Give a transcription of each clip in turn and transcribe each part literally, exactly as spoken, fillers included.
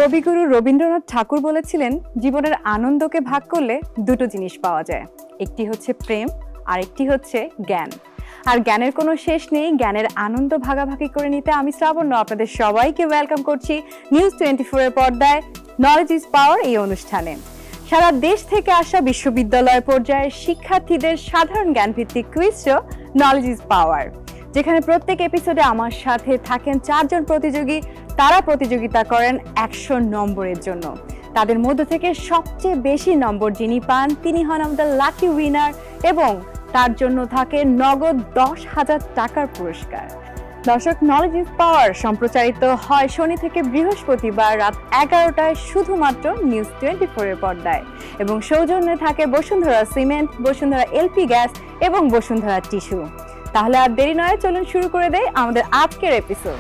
কবিগুরু রবীন্দ্রনাথ ঠাকুর বলেছিলেন, জীবনের আনন্দকে ভাগ করলে দুটো জিনিস পাওয়া যায়, একটি হচ্ছে প্রেম আর একটি হচ্ছে জ্ঞান। আর জ্ঞানের কোনো শেষ নেই। জ্ঞানের আনন্দ ভাগাভাগি করে নিতে আমি শ্রাবণ্য আপনাদের সবাইকে ওয়েলকাম করছি নিউজ টোয়েন্টি ফোর এর পর্দায় নলেজ ইজ পাওয়ার এই অনুষ্ঠানে। সারা দেশ থেকে আসা বিশ্ববিদ্যালয় পর্যায়ের শিক্ষার্থীদের সাধারণ জ্ঞান ভিত্তিক quiz show knowledge is power, যেখানে প্রত্যেক এপিসোডে আমার সাথে থাকেন চারজন প্রতিযোগী। তারা প্রতিযোগিতা করেন একশো নম্বরের জন্য। তাদের মধ্য থেকে সবচেয়ে বেশি নম্বর যিনি পান তিনি হন আমাদের লাকি উইনার, এবং তার জন্য থাকে নগদ দশ হাজার টাকার পুরস্কার। দর্শক, নলেজ ইজ পাওয়ার সম্প্রচারিত হয় শনি থেকে বৃহস্পতিবার রাত এগারোটায় শুধুমাত্র নিউজ টোয়েন্টি ফোর এর পর্দায়, এবং সৌজন্যে থাকে Bashundhara cement, Bashundhara LP gas এবং বসুন্ধরা টিস্যু। তাহলে আর দেরি নয়, চলুন শুরু করে দেই আমাদের আজকের এপিসোড।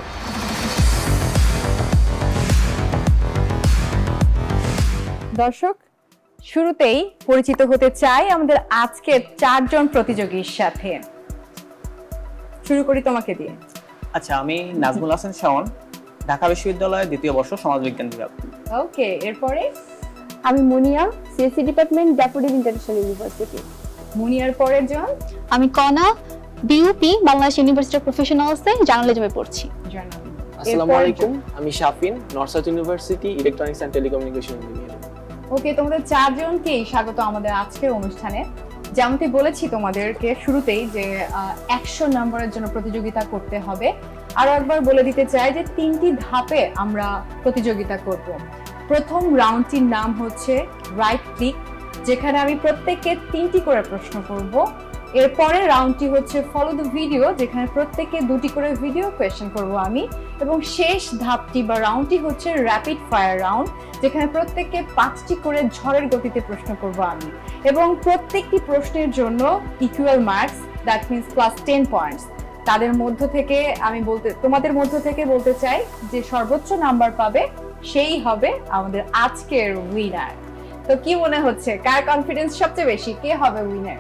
দর্শক, শুরুতেই পরিচিত হতে চাই আমাদের আজকের চারজন প্রতিযোগীর সাথে। শুরু করি তোমাকে দিয়ে। আচ্ছা, আমি নাজমুল হাসান শাওন, ঢাকা বিশ্ববিদ্যালয়ের দ্বিতীয় বর্ষ সমাজবিজ্ঞান বিভাগ। ওকে, এরপরে আমি Muniya, CSC department, Daffodil International University. মুনিয়ার পরের জন? আমি Kona, BUP, Bangladesh University of প্রফেশনালসে জার্নালিজমে পড়ছি। আসসালামু আলাইকুম, আমি Shafin, North South University, electronics and telecommunication engineering. Okay, তোমাদের চারজনকেই স্বাগত আমাদের আজকের অনুষ্ঠানে। যেমনটি বলেছি তোমাদেরকে শুরুতেই যে একশো নম্বরের জন্য প্রতিযোগিতা করতে হবে। আরো একবার বলে দিতে চাই যে তিনটি ধাপে আমরা প্রতিযোগিতা করব। প্রথম রাউন্ডটির নাম হচ্ছে রাইট ক্লিক, যেখানে আমি প্রত্যেককে তিনটি করে প্রশ্ন করব। এরপরে রাউন্ডটি হচ্ছে ফলো দ্য ভিডিও, যেখানে প্রত্যেককে দুটি করে ভিডিও কোয়েশ্চেন করব আমি। এবং শেষ ধাপটি বা রাউন্ডটি হচ্ছে র্যাপিড ফায়ার রাউন্ড, যেখানে প্রত্যেককে পাঁচটি করে ঝড়ের গতিতে প্রশ্ন করব আমি, এবং প্রত্যেকটি প্রশ্নের জন্য equal marks, that means plus ten points. তাদের মধ্য থেকে আমি বলতে তোমাদের মধ্য থেকে বলতে চাই যে সর্বোচ্চ নাম্বার পাবে সেই হবে আমাদের আজকের উইনার। তো কি মনে হচ্ছে, কার কনফিডেন্স সবচেয়ে বেশি, কে হবে winner?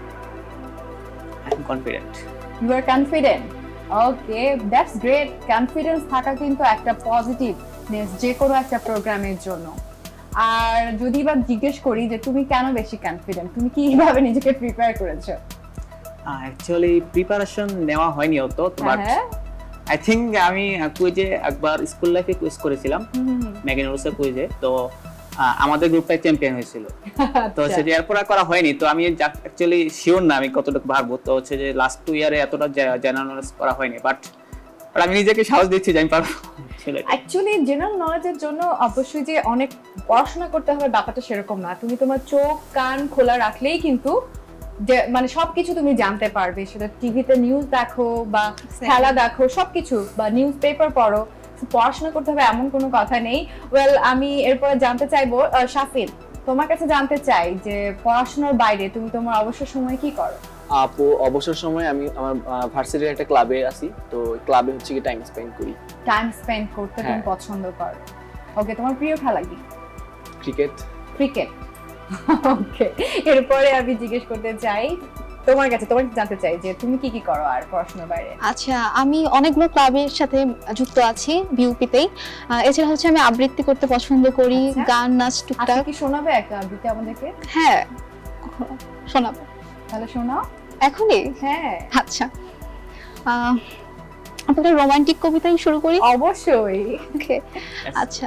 I am confident. You are confident? Okay, that's great. Confidence থাকা কিন্তু একটা পজিটিভনেস যে কোনো একটা প্রোগ্রামের জন্য। আর যদি বা জিজ্ঞেস করি যে তুমি কেন বেশি কনফিডেন্ট, তুমি কিভাবে নিজেকে প্রিপেয়ার করেছো? অ্যাকচুয়ালি প্রিপারেশন নেওয়া হয়নি অত, বাট আই থিংক আমি কুইজে একবার স্কুল লাইফে কুইজ করেছিলাম, ম্যাগনারোসের কুইজে। তো আমাদের গ্রুপটা চ্যাম্পিয়ন হয়েছিল, তো সেটা এরপর করা হয়নি। তো আমি অ্যাকচুয়ালি শিওর না আমি কতটুকু পারবো। তো হচ্ছে যে লাস্ট টু ইয়ারে এতটা জেনারেল নলেজ করা হয়নি, বাট আমি নিজেকে সাহস দিচ্ছি যে আমি পারবো। অ্যাকচুয়ালি জেনারেল নলেজের জন্য অবশ্যই যে অনেক পড়াশোনা করতে হবে ব্যাপারটা সেরকম না। তুমি তোমার চোখ কান খোলা রাখলেই কিন্তু মানে সবকিছু তুমি জানতে পারবে। সেটা টিভিতে নিউজ দেখো বা খেলা দেখো, সবকিছু, বা নিউজ পেপার পড়ো, পড়াশোনা করতে হবে এমন কোনো কথা নেই। ওয়েল, আমি এরপরে জানতে চাইবো শাফিন, তোমার কাছে জানতে চাই যে পড়াশোনার বাইরে তুমি তোমার অবসর সময় কি করো? আপু, অবসর সময় আমি আমার ভার্সিটির একটা ক্লাবে আছি, তো ক্লাবে হচ্ছে কি টাইম স্পেন্ড করি। টাইম স্পেন্ড করতে তুমি পছন্দ করো? ওকে, তোমার প্রিয় খেলা কি? ক্রিকেট। Cricket, okay. এরপরে আমি জিজ্ঞেস করতে চাই তোমার কাছে, তোমার জানতে চাই যে তুমি কি কি করো আর পড়াশোনার বাইরে? আচ্ছা, আমি অনেকগুলো ক্লাবের সাথে যুক্ত আছি বিউপিতেই। এছাড়া হচ্ছে আমি আবৃত্তি করতে পছন্দ করি, গান নাচ টুকটাক। কি শোনাবে একটা আবৃত্তি আমাদেরকে? হ্যাঁ, শোনাবো। তাহলে শোনাও এখনই? হ্যাঁ। আচ্ছা, আহ আপনাদের রোমান্টিক কবিতাই শুরু করি। অবশ্যই। ওকে, আচ্ছা।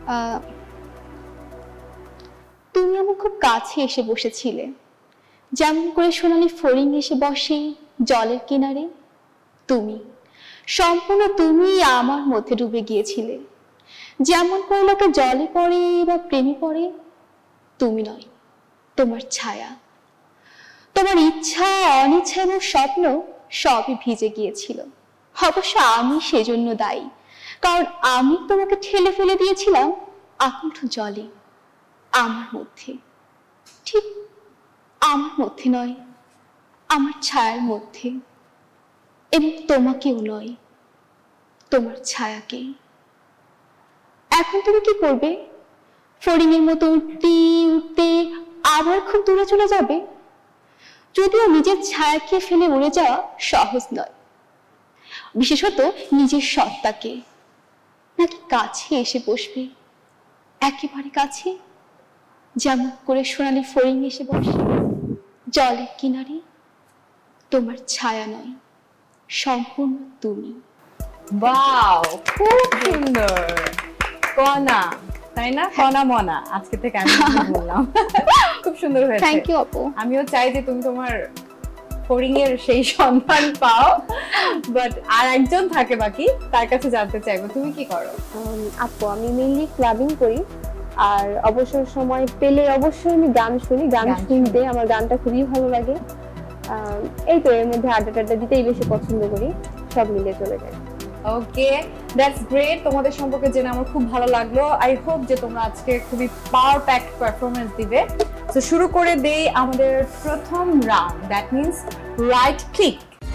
তুমি আমার খুব কাছে এসে বসেছিলে, যেমন করে সোনালি ফড়িং এসে বসে জলের কিনারে। তুমি, সম্পূর্ণ তুমি আমার মধ্যে ডুবে গিয়েছিলে, যেমন করে লোকে জলে পড়ে বা প্রেমে পড়ে। তুমি নয়, তোমার ছায়া, তোমার ইচ্ছা, অনিচ্ছা এবং স্বপ্ন সবই ভিজে গিয়েছিল। অবশ্য আমি সেজন্য দায়ী, কারণ আমি তোমাকে ঠেলে ফেলে দিয়েছিলাম আকুণ্ঠ জলে, আমার মধ্যে, ঠিক আমার মধ্যে নয়, আমার ছায়ার মধ্যে। এবং তোমাকেও নয়, তোমার ছায়াকে। এখন তুমি কি করবে? ফড়িংয়ের মতো উঠতে উঠতে আবার খুব দূরে চলে যাবে? যদিও নিজের ছায়াকে ফেলে উড়ে যাওয়া সহজ নয়, বিশেষত নিজের সত্তাকে। নাকি কাছে এসে বসবে একেবারে কাছে যেমন করে সোনালি ফড়িং এসে বসে জলের কিনারে, তোমার ছায়া নয়, সম্পূর্ণ তুমি। ওয়াও, খুব সুন্দর। কনা, তাই না? কনা মনা, আজকে থেকে আমি বললাম। খুব সুন্দর হয়েছে। থ্যাংক ইউ আপু। আমিও চাই যে তুমি তোমার ফড়িং এর সেই সম্মান পাও, বাট আর একজন থাকে বাকি, তার কাছে জানতে চাইবো তুমি কি করো? আপু আমি মেইনলি ক্লাবিং করি, আর অবসর সময় পেলে অবশ্যই আমি গান শুনি। গান গান শুনতে আমার গানটা খুবই ভালো লাগে। আহ, এই তো এর মধ্যে আড্ডা টাড্ডা দিতেই বেশি পছন্দ করি, সব মিলিয়ে চলে যায়। Okay, that's great. তোমাদের সম্পর্কে জেনে আমার খুব ভালো লাগলো। আই হোপ যে তোমরা আজকে খুবই পাওয়ার প্যাকড পারফরম্যান্স দিবে। তো শুরু করে দেই আমাদের প্রথম round, that means right click.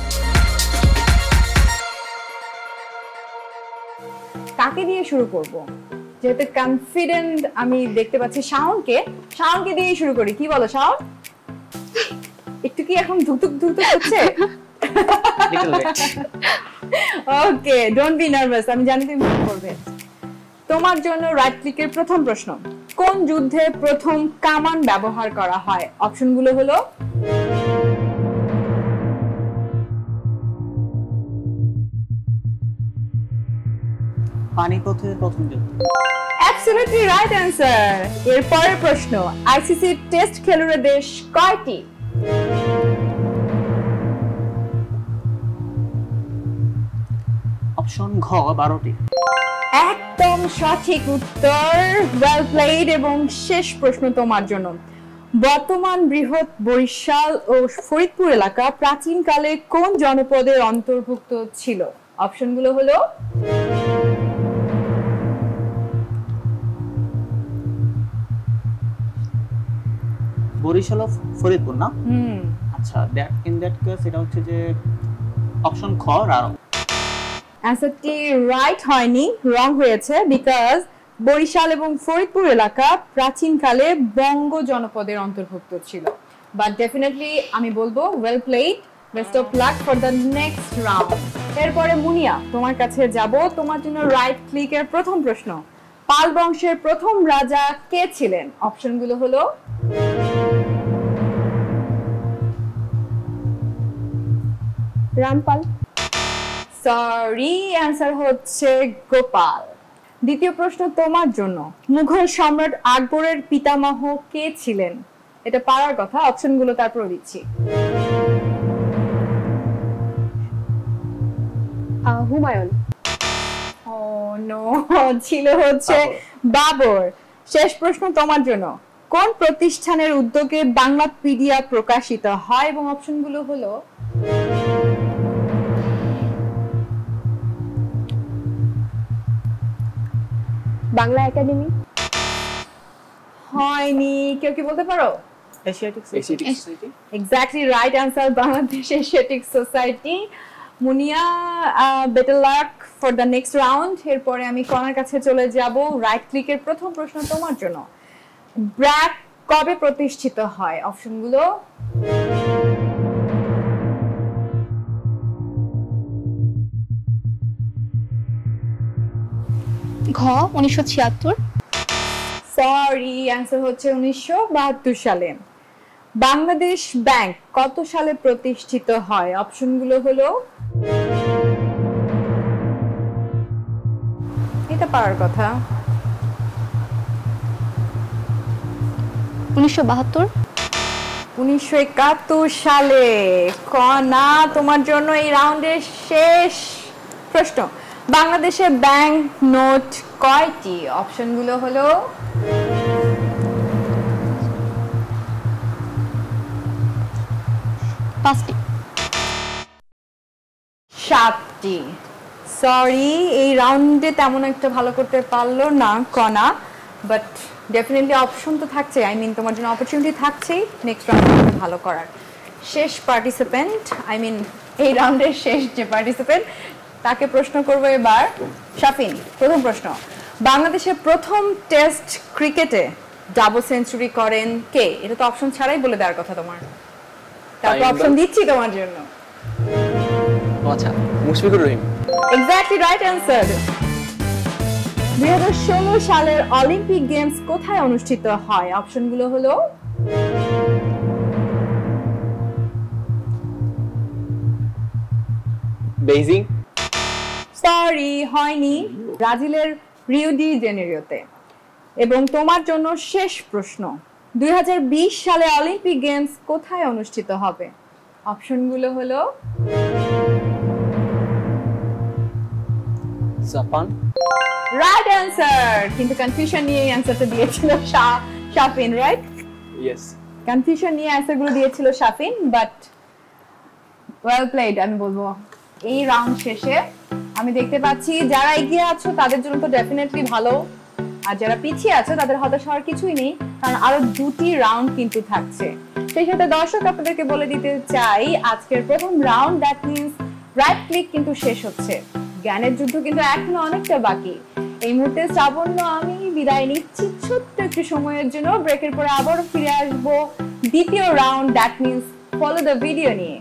কাকে দিয়ে শুরু করব? যেহেতু কনফিডেন্ট আমি দেখতে পাচ্ছি শাওনকে, শাওনকে দিয়ে শুরু করি। কি বলো শাওন? একটু কি এখন ধুকধুক ধুকধুক হচ্ছে? ওকে, ডোন্ট বি নার্ভাস, আমি জানি তুমি ভুল করবে। তোমার জন্য রাইট ক্লিকের প্রথম প্রশ্ন, কোন যুদ্ধে প্রথম কামান ব্যবহার করা হয়? অপশনগুলো হলো পানিপথের প্রথম যুদ্ধ। Absolutely right answer. এর পরের প্রশ্ন, আইসিসি টেস্ট খেলুড়ে দেশ কয়টি? অপশন ঘ বারোটি। একদম সঠিক উত্তর, ওয়েল প্লেড। এবং শেষ প্রশ্ন তোমার জন্য, বর্তমান বৃহৎ বরিশাল ও ফরিদপুর এলাকা প্রাচীনকালে কোন জনপদের অন্তর্ভুক্ত ছিল? অপশনগুলো হলো বরিশাল ও ফরিদপুর না? হুম আচ্ছা, দ্যাট ইন দ্যাট কেস এটা হচ্ছে যে অপশন খ রারো। অ্যান্সারটি রাইট হয়নি, রং হয়েছে, বিকজ বরিশাল এবং ফরিদপুর এলাকা প্রাচীনকালে বঙ্গ জনপদের অন্তর্ভুক্ত ছিল। বাট ডেফিনেটলি আমি বলবো well played, best of luck for the next round. এরপরে মুনিয়া, তোমার কাছে যাব। তোমার জন্য রাইট ক্লিকের প্রথম প্রশ্ন, পাল বংশের প্রথম রাজা কে ছিলেন? অপশনগুলো হলো রামপাল। সরি, অ্যান্সার হচ্ছে গোপাল। দ্বিতীয় প্রশ্ন তোমার জন্য, মুঘল সম্রাট আকবরের পিতামহ কে ছিলেন? এটা পারার কথা, অপশনগুলো তারপর দিচ্ছি। আহ, হুমায়ুন। ও নো, ছিল হচ্ছে বাবর। শেষ প্রশ্ন তোমার জন্য, কোন প্রতিষ্ঠানের উদ্যোগে বাংলাপিডিয়া প্রকাশিত হয়? এবং অপশনগুলো হলো বাংলা একাডেমি। হয়নি, কেউ কি বলতে পারো? Asiatic Asiatic Society. Exactly right answer, Bangladesh Asiatic Society. Muniya, better luck for the next round. এরপরে আমি কনার কাছে চলে যাব। রাইট ক্লিকের প্রথম প্রশ্ন তোমার জন্য, ব্র্যাক কবে প্রতিষ্ঠিত হয়? অপশনগুলো ঘ উনিশশো ছিয়াত্তর। সরি, অ্যান্সার হচ্ছে উনিশশো বাহাত্তর সালে। বাংলাদেশ ব্যাংক কত সালে প্রতিষ্ঠিত হয়? অপশনগুলো হলো এটা পারার কথা, উনিশশো বাহাত্তর। উনিশশো একাত্তর সালে। কনা, তোমার জন্য এই রাউন্ডের শেষ প্রশ্ন, বাংলাদেশে ব্যাংক নোট কয়টি? অপশনগুলো হলো পাঁচটি। সাতটি। সরি, এই রাউন্ডে তেমন একটা ভালো করতে পারলো না কনা, বাট ডেফিনেটলি অপশন তো থাকছে, আই মিন তোমার জন্য অপরচুনিটি থাকছেই নেক্সট রাউন্ডে ভালো করার। শেষ পার্টিসিপেন্ট, আই মিন এই রাউন্ডের শেষ যে পার্টিসিপেন্ট, তাকে প্রশ্ন করবো এবার। শাফিন, প্রথম প্রশ্ন, বাংলাদেশের প্রথম টেস্ট ক্রিকেটে ডাবল সেঞ্চুরি করেন কে? এটা তো অপশন ছাড়াই বলে দেওয়ার কথা তোমার, তারপর অপশন দিচ্ছি তোমার জন্য। আচ্ছা, Mushfiqur Rahim. Exactly right answer. দুই হাজার ষোলো সালের অলিম্পিক গেমস কোথায় অনুষ্ঠিত হয়? অপশনগুলো হলো বেইজিং। সরি, হয়নি, ব্রাজিলের রিও ডি জেনেরিওতে। এবং তোমার জন্য শেষ প্রশ্ন, দুই হাজার বিশ সালে অলিম্পিক গেমস কোথায় অনুষ্ঠিত হবে? অপশনগুলো হলো জাপান। Right answer. কিন্তু কনফিউশন নিয়ে অ্যান্সারটা দিয়েছিল শাফিন, রাইট? ইয়েস। কনফিউশন নিয়ে অ্যান্সারগুলো দিয়েছিল শাফিন, বাট ওয়েল প্লেড আমি বলবো। এই রাউন্ড শেষে আমি দেখতে পাচ্ছি যারা এগিয়ে আছো তাদের জন্য তো ডেফিনেটলি ভালো, আর যারা পিছিয়ে আছে তাদের হতাশ হওয়ার কিছুই নেই, কারণ আরো দুটি রাউন্ড কিন্তু থাকছে। সেই সাথে দর্শক আপনাদেরকে বলে দিতে চাই আজকের প্রথম round, that means right click কিন্তু শেষ হচ্ছে। জ্ঞানের যুদ্ধ কিন্তু এখনো অনেকটা বাকি। এই মুহূর্তে শ্রাবণ্য আমি বিদায় নিচ্ছি ছোট্ট একটু সময়ের জন্য। ব্রেকের পরে আবার ফিরে আসবো দ্বিতীয় round, that means follow the video নিয়ে।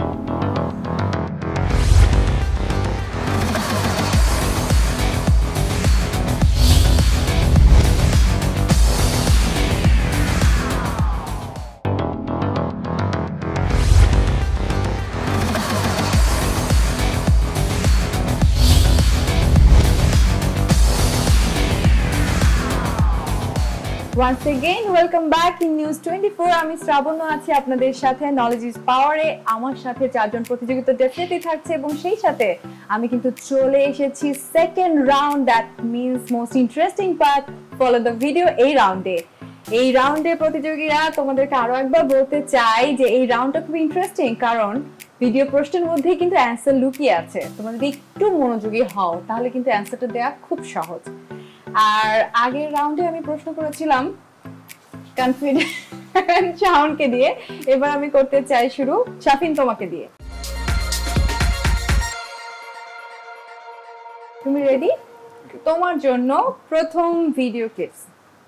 Once again, welcome back in News twenty-four. আমি শ্রাবণ্য আছি আপনাদের সাথে নলেজ ইজ পাওয়ারে। আমার সাথে চারজন প্রতিযোগিতা ডেফিনেটলি থাকছে, এবং সেই সাথে আমি কিন্তু চলে এসেছি second round, that means most interesting part, follow the video. এই রাউন্ডে এই রাউন্ডে প্রতিযোগীরা তোমাদেরকে আরো একবার বলতে চাই যে এই রাউন্ডটা খুব ইন্টারেস্টিং, কারণ ভিডিও প্রশ্নের মধ্যেই কিন্তু অ্যান্সার লুকিয়ে আছে। তোমরা যদি একটু মনোযোগী হও তাহলে কিন্তু অ্যান্সারটা দেওয়া খুব সহজ। আর আগের রাউন্ডে আমি প্রশ্ন করেছিলাম কনফিডেন্ট শাওনকে দিয়ে, এবার আমি করতে চাই শুরু শাফিন তোমাকে দিয়ে। তুমি রেডি? তোমার জন্য প্রথম ভিডিও ক্লিপস।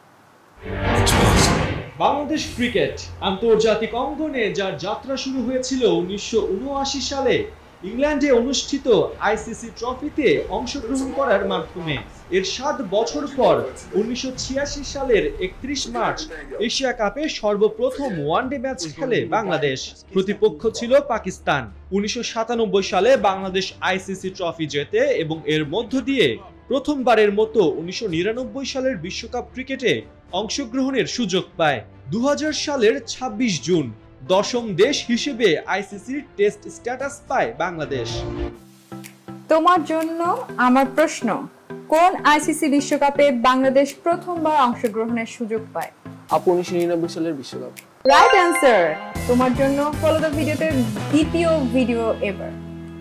বাংলাদেশ ক্রিকেট আন্তর্জাতিক অঙ্গনে যার যাত্রা শুরু হয়েছিল উনিশশো উনআশি সালে ইংল্যান্ডে অনুষ্ঠিত আইসিসি ট্রফিতে অংশগ্রহণ করার মাধ্যমে, এর সাত বছর পর উনিশশো ছিয়াশি সালের একত্রিশ মার্চ এশিয়া কাপে সর্বপ্রথম ওয়ানডে ম্যাচ খেলে বাংলাদেশ। প্রতিপক্ষ ছিল পাকিস্তান। উনিশশো সাতানব্বই সালে বাংলাদেশ আইসিসি ট্রফি জেতে এবং এর মধ্য দিয়ে প্রথমবারের মতো উনিশশো নিরানব্বই সালের বিশ্বকাপ ক্রিকেটে অংশগ্রহণের সুযোগ পায়। দু হাজার সালের ছাব্বিশ জুন দশম দেশ হিসেবে আইসিসির টেস্ট স্ট্যাটাস পায় বাংলাদেশ। তোমার জন্য আমার প্রশ্ন, কোন আইসিসি বিশ্বকাপে বাংলাদেশ প্রথমবার অংশগ্রহণের সুযোগ পায়? আপু উনিশশো নিরানব্বই সালের বিশ্বকাপ। Right answer. তোমার জন্য ফলো দ্য ভিডিওতে দ্বিতীয় ভিডিও এবার।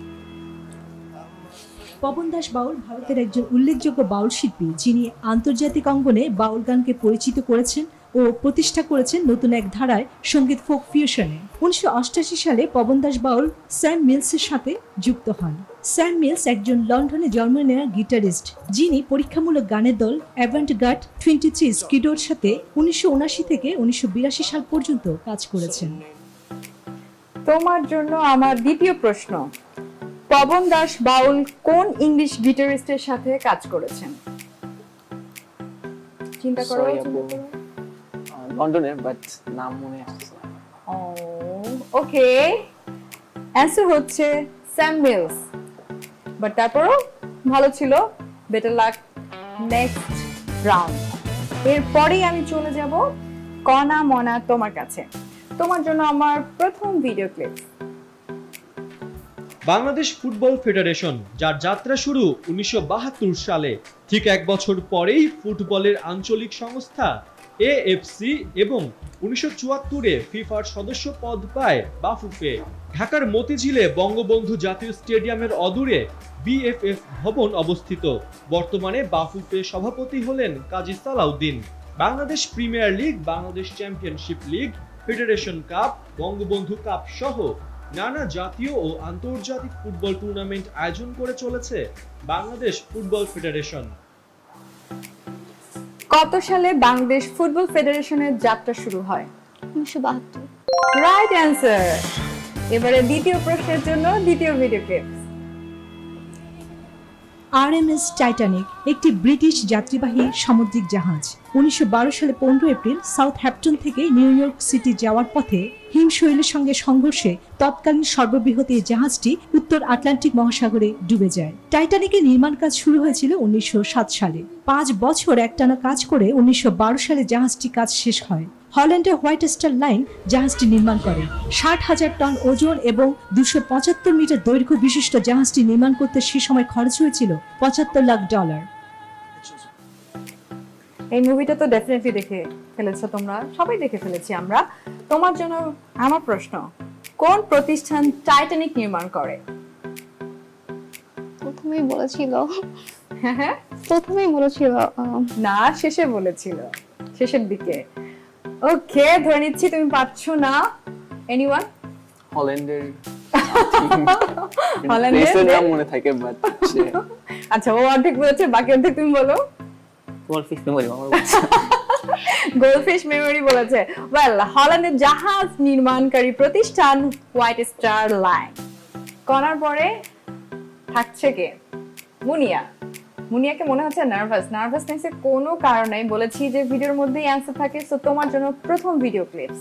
পবন দাস বাউল ভারতের একজন উল্লেখযোগ্য বাউল শিল্পী, যিনি আন্তর্জাতিক অঙ্গনে বাউল গানকে পরিচিত করেছেন ও প্রতিষ্ঠা করেছেন নতুন এক ধারায় সঙ্গীত ফোক ফিউশনে। উনিশশো অষ্টাশি সালে পবন দাস বাউল স্যাম মিলসের সাথে যুক্ত হন। স্যাম মিলস একজন লন্ডনে জন্ম নেওয়া গিটারিস্ট, যিনি পরীক্ষামূলক গানের দল অ্যাভান্টগার্ড টোয়েন্টি থ্রি স্কিডোর সাথে উনিশশো উনআশি থেকে উনিশশো বিরাশি সাল পর্যন্ত কাজ করেছেন। তোমার জন্য আমার দ্বিতীয় প্রশ্ন, পবন দাস বাউল কোন ইংলিশ গিটারিস্টের সাথে কাজ করেছেন? চিন্তা করো। লন্ডনের, বাট নাম মনে আসছে না। ওকে, অ্যান্সার হচ্ছে স্যাম মিলস, বাট তারপরও ভালো ছিল। Better luck next round. এরপরেই আমি চলে যাব কনা মনা তোমার কাছে। তোমার জন্য আমার প্রথম video clip. Bangladesh football federation, যার যাত্রা শুরু উনিশশো বাহাত্তর সালে, ঠিক এক বছর পরেই ফুটবলের আঞ্চলিক সংস্থা এএফসি এবং উনিশশো চুয়াত্তরে ফিফার সদস্য পদ পায় বাফুফে। ঢাকার মতিঝিলে বঙ্গবন্ধু জাতীয় স্টেডিয়ামের অদূরে বিএফএফ ভবন অবস্থিত। বর্তমানে বাফুফে সভাপতি হলেন Kazi Salahuddin. Bangladesh premier league, Bangladesh championship league, federation cup, Bangabandhu cup সহ নানা জাতীয় ও আন্তর্জাতিক ফুটবল টুর্নামেন্ট আয়োজন করে চলেছে বাংলাদেশ ফুটবল ফেডারেশন। কত সালে বাংলাদেশ ফুটবল ফেডারেশনের যাত্রা শুরু হয়? উনিশশো বাহাত্তর। Right answer. এবারে দ্বিতীয় প্রশ্নের জন্য দ্বিতীয় video clip. R M S Titanic একটি ব্রিটিশ যাত্রীবাহী সামুদ্রিক জাহাজ। উনিশশো বারো সালে পনেরো এপ্রিল সাউথহ্যাম্পটন থেকে নিউ ইয়র্ক সিটি যাওয়ার পথে হিমশৈলের সঙ্গে সংঘর্ষে তৎকালীন সর্ববৃহৎ এই জাহাজটি উত্তর আটলান্টিক মহাসাগরে ডুবে যায়। টাইটানিকের নির্মাণ কাজ শুরু হয়েছিল উনিশশো সাত সালে। পাঁচ বছর একটানা কাজ করে উনিশশো বারো সালে জাহাজটি কাজ শেষ হয়। হল্যান্ডের হোয়াইট স্টার লাইন জাহাজটি নির্মাণ করে। ষাট হাজার টন ওজন এবং দুশো পঁচাত্তর মিটার দৈর্ঘ্য বিশিষ্ট জাহাজটি নির্মাণ করতে সে সময় খরচ হয়েছিল পঁচাত্তর লাখ ডলার। এই মুভিটা তো ডেফিনেটলি দেখে ফেলেছো তোমরা, সবাই দেখে ফেলেছি আমরা। তোমার জন্য আমার প্রশ্ন, কোন প্রতিষ্ঠান টাইটানিক নির্মাণ করে? প্রথমেই বলেছিল হ্যাঁ হ্যাঁ প্রথমেই বলেছিল না, শেষে বলেছিল, শেষের দিকে। ওকে, ধরে নিচ্ছি তুমি পাচ্ছো না। এনিওয়ান? হল্যান্ডের হল্যান্ডের নাম মনে থাকে বাট আচ্ছা, ও অর্ধেক বলেছে, বাকি অর্ধেক তুমি বলো। গোল্ডফিশ মেমোরি আমার গোল্ডফিশ মেমোরি বলেছে। ওয়েল, হল্যান্ডের জাহাজ নির্মাণকারী প্রতিষ্ঠান হোয়াইট স্টার লাইন। করার পরে থাকছে কে? মুনিয়া। মুনিয়াকে মনে হচ্ছে নার্ভাস। নার্ভাসনেসের কোনো কারণ নাই, বলেছি যে ভিডিওর মধ্যেই অ্যান্সার থাকে। সো তোমার জন্য প্রথম video clips.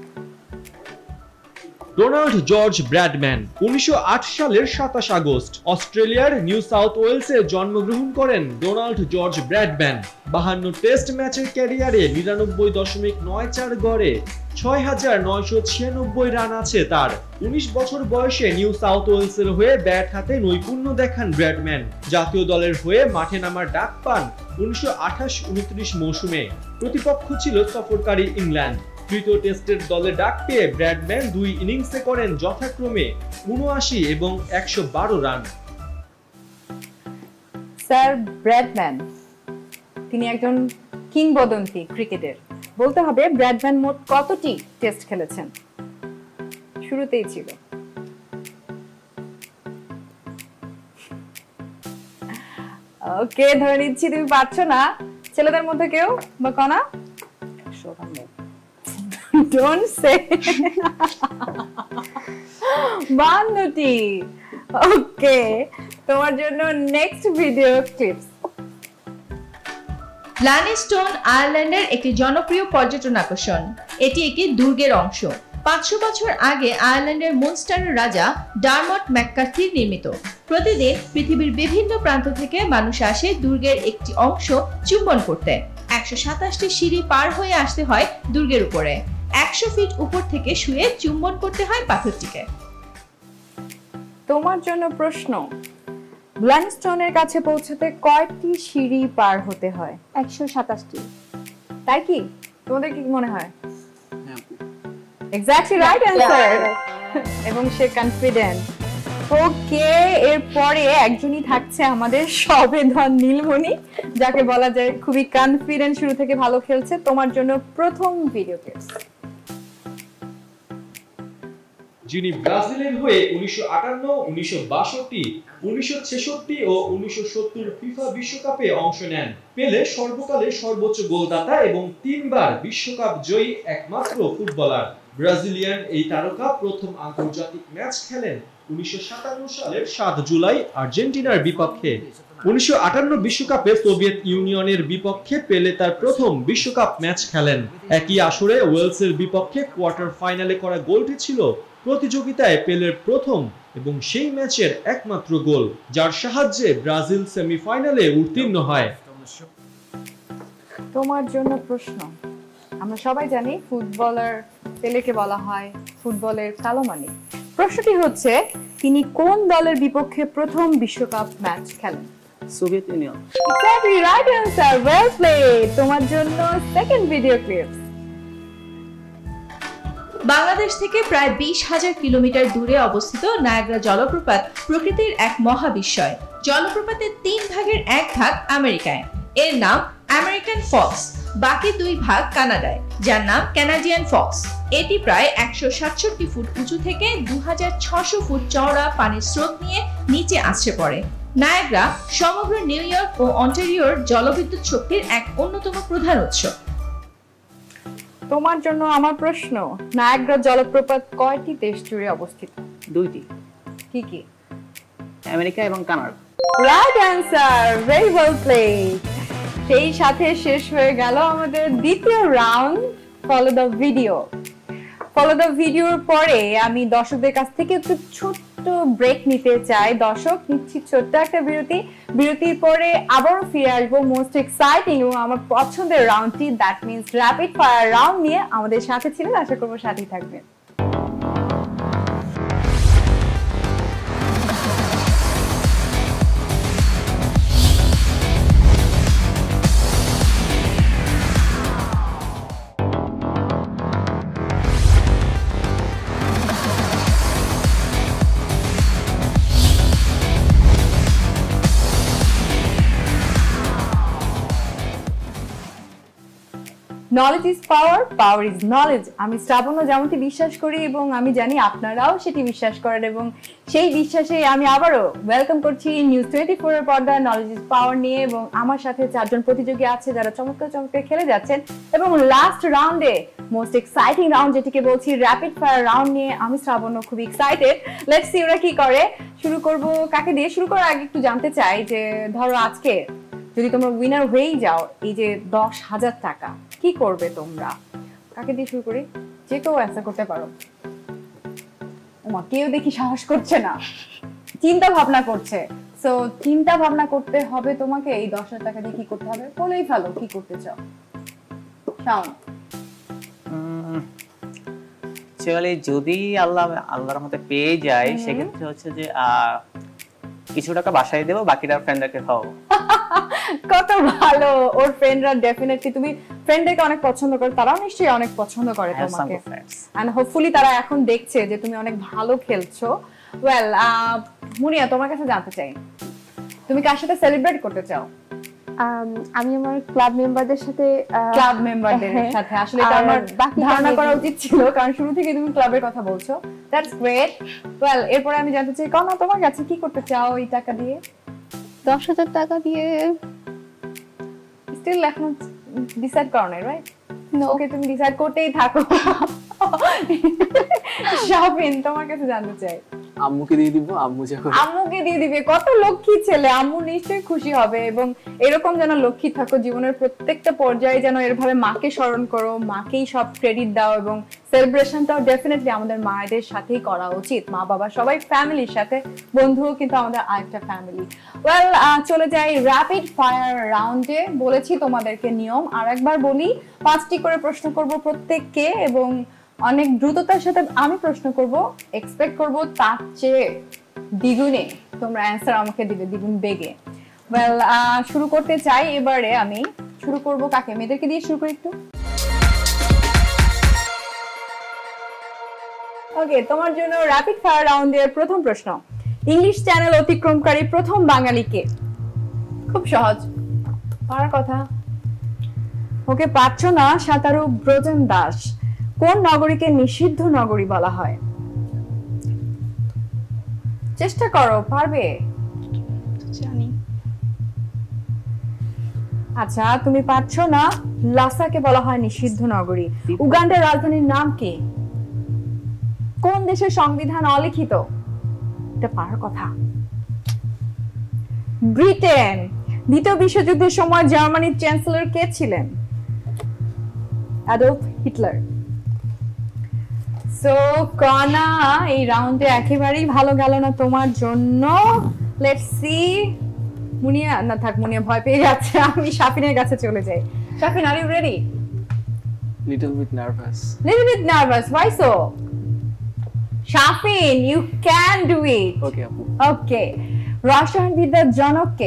Donald George Bradman উনিশশো আট সালের সাতাশ আগস্ট অস্ট্রেলিয়ার নিউ সাউথ ওয়েলসে জন্মগ্রহণ করেন ডোনাল্ড জর্জ ব্র্যাডম্যান। বাহান্ন টেস্ট ম্যাচের ক্যারিয়ারে নিরানব্বই দশমিক নয় চার গড়ে ছয় হাজার নয়শো ছিয়ানব্বই রান আছে তার। উনিশ বছর বয়সে নিউ সাউথ ওয়েলসের হয়ে ব্যাট হাতে নৈপুণ্য দেখান ব্র্যাডম্যান। জাতীয় দলের হয়ে মাঠে নামার ডাক পান উনিশশো আঠাশ উনত্রিশ মৌসুমে। প্রতিপক্ষ ছিল সফরকারী ইংল্যান্ড। তৃতীয় টেস্টের দলে ডাক পেয়ে ব্র্যাডম্যান দুই ইনিংসে করেন যথাক্রমে উনআশি এবং একশো বারো রান। স্যার ব্র্যাডম্যান তিনি একজন কিংবদন্তি ক্রিকেটার। বলতে হবে ব্র্যাডম্যান মোট কতটি টেস্ট খেলেছেন? শুরুতেই ছিল ওকে, ধরে নিচ্ছি তুমি পারছো না। ছেলেদের মধ্যে কেউ বা কনা? Don't say বান্নটি। ওকে, তোমার জন্য নেক্সট ভিডিও ক্লিপস। ব্লানিস্টোন আয়ারল্যান্ডের একটি জনপ্রিয় পর্যটন আকর্ষণ। এটি একটি দুর্গের অংশ। পাঁচশো বছর আগে আয়ারল্যান্ডের মুনস্টারের রাজা ডারমট ম্যাককার্থি নির্মিত। প্রতিদিন পৃথিবীর বিভিন্ন প্রান্ত থেকে মানুষ আসে দুর্গের একটি অংশ চুম্বন করতে। একশো সাতাশটি সিঁড়ি পার হয়ে আসতে হয় দুর্গের উপরে। একশো ফিট উপর থেকে শুয়ে চুম্বন করতে হয় পাথরটিকে। তোমার জন্য প্রশ্ন, ব্লানস্টোনের কাছে পৌঁছতে কয়টি সিঁড়ি পার হতে হয়? একশো সাতাশটি। তাই কি? তোমাদের কি মনে হয়? Exactly right answer. এবং সে কনফিডেন্ট। ওকে, এরপরে একজনই থাকছে আমাদের সবেধন নীলমণি, যাকে বলা যায় খুবই কনফিডেন্ট, শুরু থেকে ভালো খেলছে। তোমার জন্য প্রথম ভিডিও ক্লিপস। যিনি ব্রাজিলের হয়ে উনিশশো আটান্ন, উনিশশো বাষট্টি, উনিশশো ছেষট্টি ও উনিশশো সত্তর ফিফা বিশ্বকাপে অংশ নেন। পেলে সর্বকালের সর্বোচ্চ গোলদাতা এবং তিনবার বিশ্বকাপ জয়ী একমাত্র ফুটবলার। ব্রাজিলিয়ান এই তারকা প্রথম আন্তর্জাতিক ম্যাচ খেলেন উনিশশো সাতান্ন সালের সাত জুলাই আর্জেন্টিনার বিপক্ষে। উনিশশো আটান্ন বিশ্বকাপে সোভিয়েত ইউনিয়নের বিপক্ষে পেলে তার প্রথম বিশ্বকাপ ম্যাচ খেলেন। একই আসরে ওয়েলসের বিপক্ষে কোয়ার্টার ফাইনালে করা গোলটি ছিল প্রতিযোগিতায় পেলের প্রথম এবং সেই ম্যাচের একমাত্র গোল, যার সাহায্যে ব্রাজিল সেমিফাইনালে উত্তীর্ণ হয়। তোমার জন্য প্রশ্ন, আমরা সবাই জানি ফুটবলার পেলেকে বলা হয় ফুটবলের কালো মানিক। প্রশ্নটি হচ্ছে, তিনি কোন দলের বিপক্ষে প্রথম বিশ্বকাপ ম্যাচ খেলেন? Soviet Union. Exactly right answer, well played. তোমার জন্য সেকেন্ড ভিডিও ক্লিপস। বাংলাদেশ থেকে প্রায় বিশ হাজার কিলোমিটার দূরে অবস্থিত নায়াগ্রা জলপ্রপাত প্রকৃতির এক মহাবিস্ময়। জলপ্রপাতের তিন ভাগের এক ভাগ আমেরিকায়, এর নাম আমেরিকান ফলস। বাকি দুই ভাগ কানাডায়, যার নাম কানাডিয়ান ফলস। এটি প্রায় একশো সাতষট্টি ফুট উঁচু থেকে দু হাজার ছশো ফুট চওড়া পানির স্রোত নিয়ে নিচে আসছে পড়ে। নায়াগ্রা সমগ্র নিউ ইয়র্ক ও অন্টারিওর জলবিদ্যুৎ শক্তির এক অন্যতম প্রধান উৎস। তোমার জন্য আমার প্রশ্ন, নায়াগ্রা জলপ্রপাত কয়টি দেশ জুড়ে অবস্থিত? দুইটি। কি কি? আমেরিকা এবং Canada. Right answer, very well played. সেই সাথে শেষ হয়ে গেল আমাদের দ্বিতীয় round, follow the video. Follow the ভিডিওর পরে আমি দর্শকদের কাছ থেকে একটু ছোট্ট ব্রেক নিতে চাই। দর্শক, নিচ্ছি ছোট্ট একটা বিরতি। বিরতির পরে আবারও ফিরে আসবো মোস্ট এক্সাইটিং এবং আমার পছন্দের রাউন্ডটি, that means rapid fire round নিয়ে। আমাদের সাথে ছিলেন, আশা করবো সাথেই থাকবেন। Knowledge is power, power is knowledge. আমি শ্রাবণও যেমনটি বিশ্বাস করি এবং আমি জানি আপনারাও সেটি বিশ্বাস করেন, এবং সেই বিশ্বাসে আমি আবারও ওয়েলকাম করছি নিউজ টোয়েন্টি ফোর এর পর্দায় নলেজ ইজ পাওয়ার নিয়ে। এবং আমার সাথে চারজন প্রতিযোগী আছে যারা চমৎকার চমৎকার খেলে যাচ্ছেন। এবং লাস্ট রাউন্ডে, মোস্ট এক্সাইটিং রাউন্ড যেটিকে বলছি র্যাপিড ফায়ার রাউন্ড নিয়ে, আমি শ্রাবণও খুব এক্সাইটেড। লেটস সি ওরা কি করে। শুরু করব কাকে দিয়ে? শুরু করার আগে একটু জানতে চাই যে ধরো আজকে যদি তোমরা উইনার হয়েই যাও, এই যে দশ হাজার টাকা, কি করবে তোমরা? কাকে দিয়ে শুরু করি? যে কেউ অ্যান্সার করতে পারো। ওমা, কেউ দেখি সাহস করছে না, চিন্তা ভাবনা করছে। সো চিন্তা ভাবনা করতে হবে তোমাকে। এই দশ হাজার টাকা দিয়ে কি করতে হবে বলেই ফেলো, কি করতে চাও? শাওন। অ্যাকচুয়ালি যদি আল্লাহ আল্লাহর মতে পেয়ে যায়, সেক্ষেত্রে হচ্ছে যে কিছু টাকা বাসায় দেবো, বাকিটা ফ্রেন্ডদেরকে খাওয়াবো। কত ভালো! ওর ফ্রেন্ডরা ডেফিনেটলি, তুমি ফ্রেন্ডদেরকে অনেক পছন্দ করো, তারাও নিশ্চয়ই অনেক পছন্দ করে তোমাকে। এন্ড হোপফুলি তারা এখন দেখছে যে তুমি অনেক ভালো খেলছো। ওয়েল, মুনিয়া, তোমার কাছে জানতে চাই, তুমি কার সাথে সেলিব্রেট করতে চাও? আমি আমার ক্লাব মেম্বারদের সাথে। ক্লাব মেম্বারদের সাথে? আসলে এটা আমার ধারণা করা উচিত ছিল, কারণ শুরু থেকে তুমি ক্লাবের কথা বলছো। That's great. ওয়েল, এরপরে আমি জানতে চাই, কনা, তোমার কাছে কি করতে চাও এই টাকা দিয়ে? দশ হাজার টাকা দিয়ে স্টিল এখন ডিসাইড করো না, রাইট? ওকে, তুমি ডিসাইড করতেই থাকো। শাফিন, তোমার কাছে জানতে চাই। আম্মুকে দিয়ে দিব, আম্মু যা করে। আম্মুকে দিয়ে দিবে? কত লক্ষ্মী ছেলে, আম্মু নিশ্চয়ই খুশি হবে। এবং এরকম যেন লক্ষ্মী থাকো, জীবনের প্রত্যেকটা পর্যায়ে যেন এরভাবে মাকে স্মরণ করো, মাকেই সব ক্রেডিট দাও। এবং সেলিব্রেশনটাও ডেফিনেটলি আমাদের মায়েদের সাথেই করা উচিত। মা বাবা সবাই ফ্যামিলির সাথে, বন্ধুও কিন্তু আমাদের আরেকটা ফ্যামিলি। ওয়েল, চলে যাই র্যাপিড ফায়ার রাউন্ডে। বলেছি তোমাদেরকে নিয়ম, আর একবার বলি, পাঁচটি করে প্রশ্ন করব প্রত্যেককে, এবং অনেক দ্রুততার সাথে আমি প্রশ্ন করব। এক্সপেক্ট করব তার চেয়ে দ্বিগুণে তোমরা অ্যান্সার আমাকে দিবে, দ্বিগুণ বেগে। ওয়েল, শুরু করতে চাই এবারে। আমি শুরু করব কাকে? মেয়েদেরকে দিয়ে শুরু করি একটু। ওকে, তোমার জন্য র্যাপিড ফায়ার রাউন্ডের প্রথম প্রশ্ন, ইংলিশ চ্যানেল অতিক্রমকারী প্রথম বাঙালি কে? খুব সহজ, পারার কথা। ওকে, পারছো না? সাঁতারু ব্রজন দাস। কোন নগরীকে নিষিদ্ধ নগরী বলা হয়? চেষ্টা করো, পারবে। জানি। আচ্ছা, তুমি পারছো না? লাসাকে বলা হয় নিষিদ্ধ নগরী। উগান্ডার রাজধানীর নাম কি? কোন দেশের সংবিধান অলিখিত? এটা পারার কথা। ব্রিটেন। দ্বিতীয় বিশ্বযুদ্ধের সময় জার্মানির চ্যান্সেলর কে ছিলেন? Adolf Hitler. সো কনা, এই রাউন্ডে একেবারেই ভালো গেল না তোমার জন্য। Let's see. মুনিয়া, না থাক, মুনিয়া ভয় পেয়ে যাচ্ছে। আমি শাফিনের কাছে চলে যাই। Shafin, are you ready? Little bit nervous. Little bit nervous, why so? Shafin, you can do it. Okay আপু। ওকে, রসায়ন বিদ্যার জনক কে?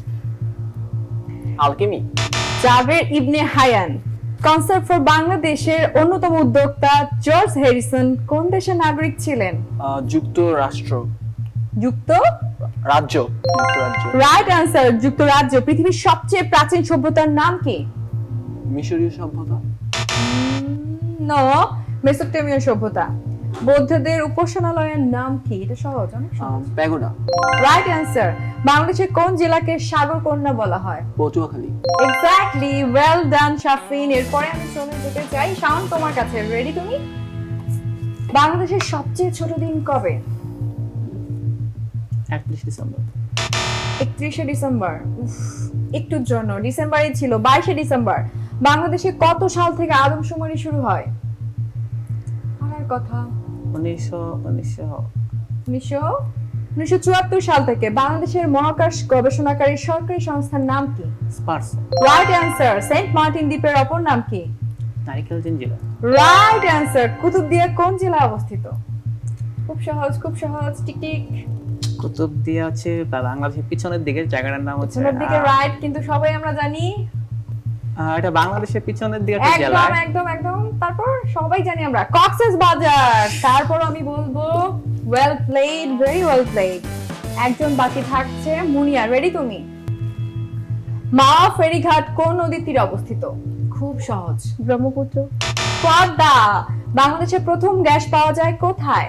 Alchemy. Jabir ibn Hayyan. Concert for বাংলাদেশের অন্যতম উদ্যোক্তা জর্জ হ্যারিসন কোন দেশের নাগরিক ছিলেন? যুক্তরাষ্ট্র। যুক্ত রাজ্য। যুক্তরাজ্য। রাইট অ্যান্সার, যুক্তরাজ্য। পৃথিবীর সবচেয়ে প্রাচীন সভ্যতার নাম কি? মিশরীয় সভ্যতা। নো, মেসোপটেমীয় সভ্যতা। বৌদ্ধদের উপাসনালয়ের নাম কি? এটা সহজ, অনেক সহজ। প্যাগোডা। Right answer. বাংলাদেশের কোন জেলাকে সাগর কন্যা বলা হয়? Patuakhali. Exactly, well done Shafin. এরপরে আমি চলে যেতে চাই শাওন, তোমার কাছে। রেডি তুমি? বাংলাদেশের সবচেয়ে ছোট দিন কবে? একত্রিশ ডিসেম্বর। একত্রিশে ডিসেম্বর, উফ, একটুর জন্য ডিসেম্বরই ছিল। বাইশে ডিসেম্বর। বাংলাদেশে কত সাল থেকে আদমশুমারি শুরু হয়? আমার কথা উনিশশো উনিশশো উনিশশো উনিশশো চুয়াত্তর সাল থেকে। বাংলাদেশের মহাকাশ গবেষণাকারী সরকারি সংস্থার নাম কি? SPARRSO. Right answer. Saint Martin দ্বীপের অপর নাম কি? নারিকেল জেলা। Right answer. কুতুবদিয়া কোন জেলায় অবস্থিত? খুব সহজ, খুব সহজ। Tick tick. কুতুবদিয়া হচ্ছে বাংলাদেশের পিছনের দিকে, জায়গাটার নাম হচ্ছে পিছনের দিকে, রাইট, কিন্তু সবাই আমরা জানি এটা বাংলাদেশের পিছনের দিকে একটা জেলা। একদম একদম একদম। তারপর সবাই জানি আমরা কক্সেস বাজার। তারপর আমি বলবো well played, very well played. একজন বাকি থাকছে, মুনিয়া। রেডি তুমি? মা ফেরিঘাট কোন নদীর তীরে অবস্থিত? খুব সহজ। ব্রহ্মপুত্র। পদ্মা। বাংলাদেশের প্রথম গ্যাস পাওয়া যায় কোথায়?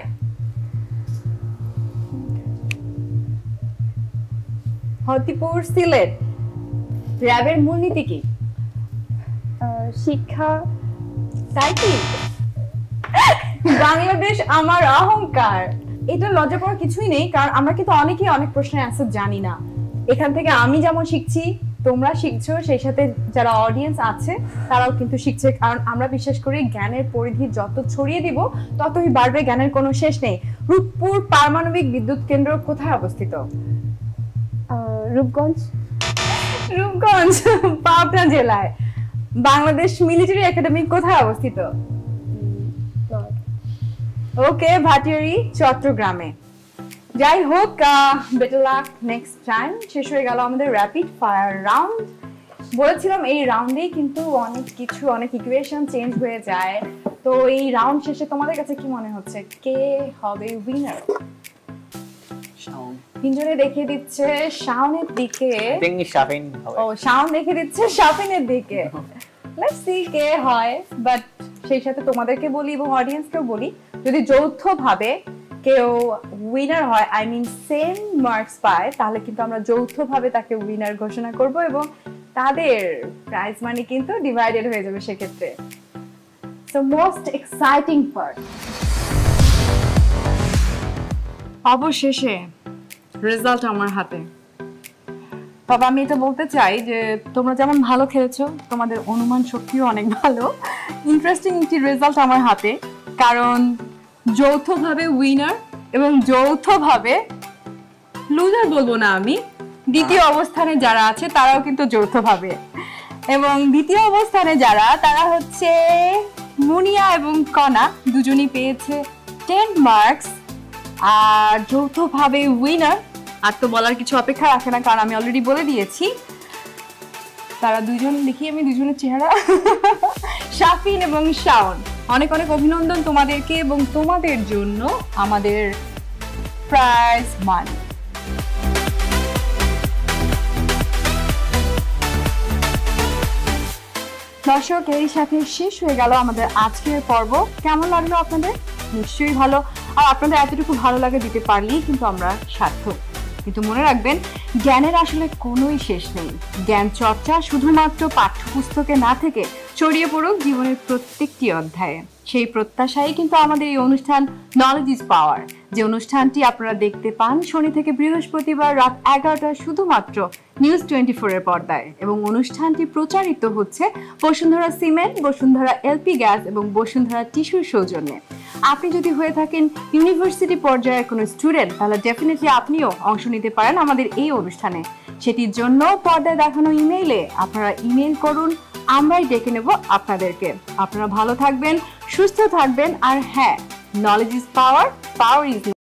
হতিপুর, সিলেট। র্যাবের মূলনীতি কি? শিক্ষা। তাই কি? বাংলাদেশ আমার অহংকার। এটা লজ্জা পাওয়ার কিছুই নেই, কারণ আমরা কিন্তু অনেকেই অনেক প্রশ্নের অ্যান্সার জানি না। এখান থেকে আমি যেমন শিখছি, তোমরা শিখছো, সেই সাথে যারা অডিয়েন্স আছে তারাও কিন্তু শিখছে। কারণ আমরা বিশ্বাস করি জ্ঞানের পরিধি যত ছড়িয়ে দিব ততই বাড়বে, জ্ঞানের কোনো শেষ নেই। রূপপুর পারমাণবিক বিদ্যুৎ কেন্দ্র কোথায় অবস্থিত? রূপগঞ্জ। রূপগঞ্জ পাবনা জেলায়। বাংলাদেশ মিলিটারি একাডেমি কোথায় অবস্থিত? ওকে, ভাটিয়ারি, চট্টগ্রামে। যাই হোক, বেটার লাক নেক্সট টাইম। শেষ হয়ে গেল আমাদের র্যাপিড ফায়ার রাউন্ড। বলেছিলাম এই রাউন্ডেই কিন্তু অনেক কিছু, অনেক ইকুয়েশন চেঞ্জ হয়ে যায়। তো এই রাউন্ড শেষে তোমাদের কাছে কি মনে হচ্ছে, কে হবে উইনার? শাওন। তিনজনে দেখিয়ে দিচ্ছে শাওনের দিকে। দেখনি শাফিন হবে। ও, শাওন দেখিয়ে দিচ্ছে শাফিনের দিকে। লেটস সি কে হয়। বাট সেই সাথে তোমাদেরকে বলি এবং অডিয়েন্সকেও বলি, যদি যৌথভাবে কেউ উইনার হয়, আই মিন সেম মার্কস পায়, তাহলে কিন্তু আমরা যৌথভাবে তাকে উইনার ঘোষণা করব এবং তাদের প্রাইজ মানি কিন্তু ডিভাইডেড হয়ে যাবে সেক্ষেত্রে। সো মোস্ট এক্সাইটিং পার্ট, অবশেষে রেজাল্ট আমার হাতে। তবে আমি এটা বলতে চাই যে তোমরা যেমন ভালো খেলেছো, তোমাদের অনুমান শক্তিও অনেক ভালো। ইন্টারেস্টিং একটি রেজাল্ট আমার হাতে, কারণ যৌথভাবে উইনার এবং যৌথভাবে লুজার বলবো না আমি, দ্বিতীয় অবস্থানে যারা আছে তারাও কিন্তু যৌথভাবে। এবং দ্বিতীয় অবস্থানে যারা, তারা হচ্ছে মুনিয়া এবং কণা, দুজনই পেয়েছে টেন মার্কস। আর যৌথভাবে উইনার, আর তো বলার কিছু অপেক্ষা রাখে না, কারণ আমি অলরেডি বলে দিয়েছি তারা দুজন। দেখি আমি দুজনের চেহারা, শাফিন এবং শাওন। অনেক অনেক অভিনন্দন তোমাদেরকে এবং তোমাদের জন্য আমাদের প্রাইজ মানি। দর্শক, এই সাথে শেষ হয়ে গেল আমাদের আজকের পর্ব। কেমন লাগলো আপনাদের? নিশ্চয়ই ভালো। আর আপনাদের এতটুকু ভালো লাগে দিতে পারলেই কিন্তু আমরা সার্থক। কিন্তু মনে রাখবেন, জ্ঞানের আসলে কোনোই শেষ নেই। জ্ঞান চর্চা শুধুমাত্র পাঠ্যপুস্তকে না থেকে ছড়িয়ে পড়ুক জীবনের প্রত্যেকটি অধ্যায়ে। সেই প্রত্যাশাই কিন্তু আমাদের এই অনুষ্ঠান নলেজ ইজ পাওয়ার, যে অনুষ্ঠানটি আপনারা দেখতে পান শনি থেকে বৃহস্পতিবার রাত এগারোটায় শুধুমাত্র নিউজ টোয়েন্টি ফোর এর পর্দায়। এবং অনুষ্ঠানটি প্রচারিত হচ্ছে Bashundhara cement, Bashundhara LP gas এবং বসুন্ধরা টিস্যুর সৌজন্যে। আপনি যদি হয়ে থাকেন ইউনিভার্সিটি পর্যায়ের কোনো স্টুডেন্ট, তাহলে ডেফিনেটলি আপনিও অংশ নিতে পারেন আমাদের এই অনুষ্ঠানে। সেটির জন্য পর্দায় দেখানো ইমেইলে আপনারা ইমেইল করুন, আমরাই ডেকে নেব আপনাদেরকে। আপনারা ভালো থাকবেন, সুস্থ থাকবেন, আর হ্যাঁ, knowledge is power, power is